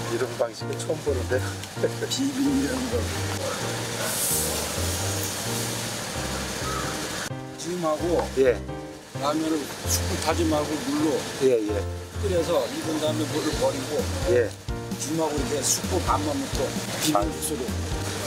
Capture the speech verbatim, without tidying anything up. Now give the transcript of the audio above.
이런 방식은 처음 보는데. 비빔이라는 거. 지금하고 예, 라면을 숯불 타지 말고 물로 예, 예, 끓여서 익은 다음에 물을 버리고 예. 지금하고 이렇게 숯불 반만 넣고 비빔 육수로